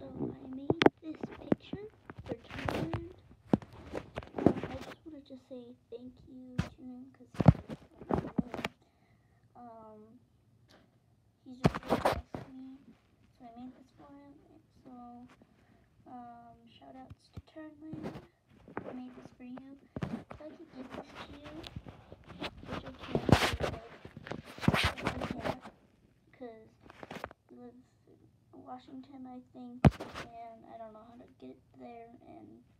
I made this picture for Thailand. I just wanted to say thank you to him because he's just really nice to me. So I made this for him. So shout outs to Turnland. I made this for you. If I could give this to you, which I can't, because we live in Washington, I think, and I don't know how to get there, and